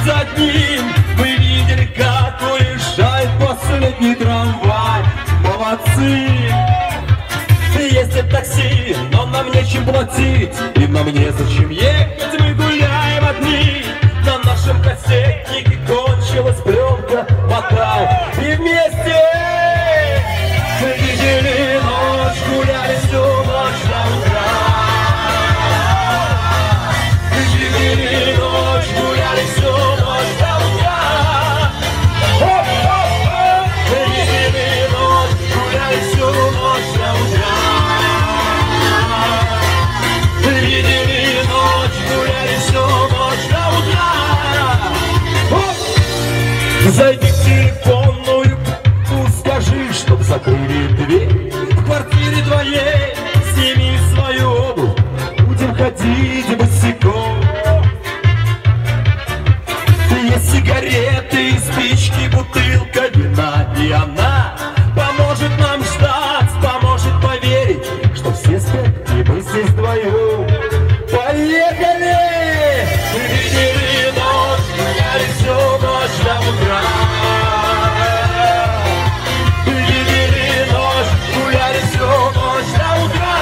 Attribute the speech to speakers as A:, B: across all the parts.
A: за днем мы видели, как уезжает последний трамвай. Молодцы! Ездит такси, но нам нечем платить, и нам незачем ехать, мы гуляем одни. На нашем кассетнике кончилась пленка, мотай, и вместе мы видели ночь, гуляли всю ночь до утра. Мы видели ночь, гуляли всю ночь до утра. Мы видели ночь, гуляли всю ночь до утра. Мы видели ночь, гуляли всю ночь до утра. Зайди в телефонную, скажи, чтоб закрыли дверь в квартире твоей. Сними свою обувь, будем ходить босиком. Есть сигареты и спички, бутылка вина, и она поможет нам ждать, поможет поверить, что все спят, и мы здесь вдвоем. Поехали! Мы видели ночь, гуляли всю ночь до утра. Мы видели ночь, гуляли всю ночь до утра.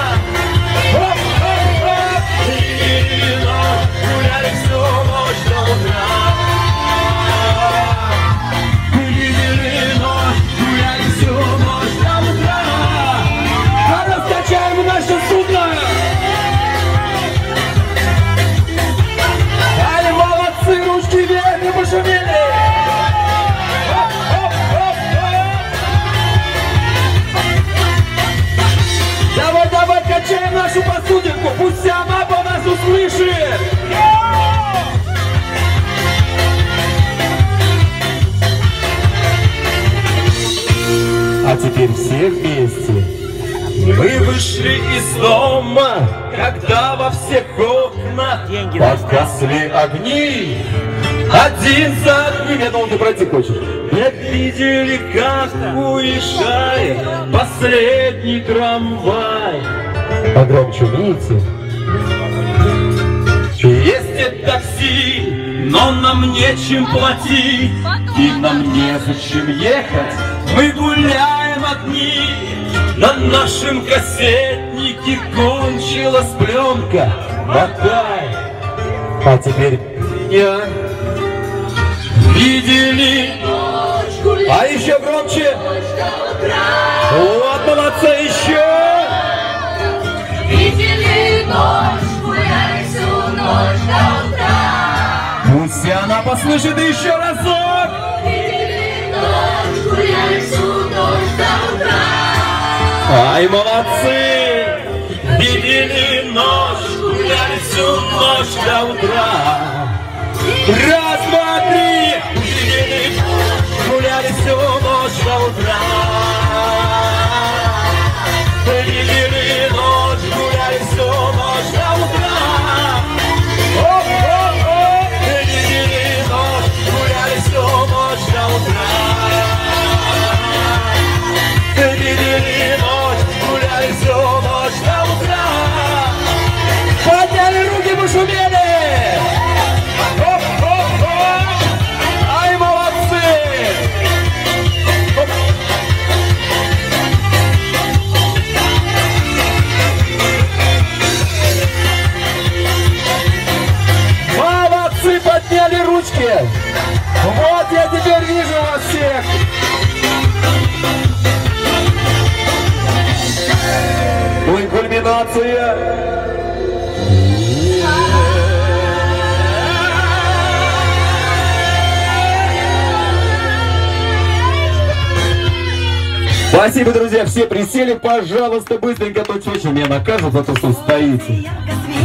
A: Мы видели ночь, гуляли всю ночь до утра. Мы видели ночь, гуляли всю ночь до утра. А раскачаем наше судно! Ай, молодцы, ручки вверх и пошумели! Давай, давай, качаем нашу посудинку, пусть вся мапа нас услышит! А теперь все вместе. Мы вышли из дома, когда во всех окнах погасли огни. Один за одним, я думал, ты пройти хочешь. Мы видели, как уезжает последний трамвай. Погромче, видите? Ездит такси, но нам нечем платить, и нам незачем ехать, мы гуляем одни. На нашем кассетнике кончилась пленка, мотай. А теперь я видели ночь, а еще громче. Вот, молодцы, еще.
B: Видели ночь, гуляли всю ночь до утра.
A: Пусть она послышит еще разок.
B: Видели ночь, гуляли всю ночь до утра.
A: Ай, молодцы! Видели ночь, гуляли всю ночь до утра. Раз, два, три! Видели ночь, гуляли всю ночь до утра. Видели ночь, гуляли всю ночь до утра. Оп-оп-оп! Видели ночь, гуляли всю ночь до утра. Видели ночь, гуляли всю ночь до утра. Подняли руки, пошумели! Оп-оп-оп! Ай, молодцы! Оп. Молодцы, подняли ручки! Вот я теперь вижу вас всех! Ну и кульминация. Спасибо, друзья, все присели, пожалуйста, быстренько, точно меня накажут за то, что стоите.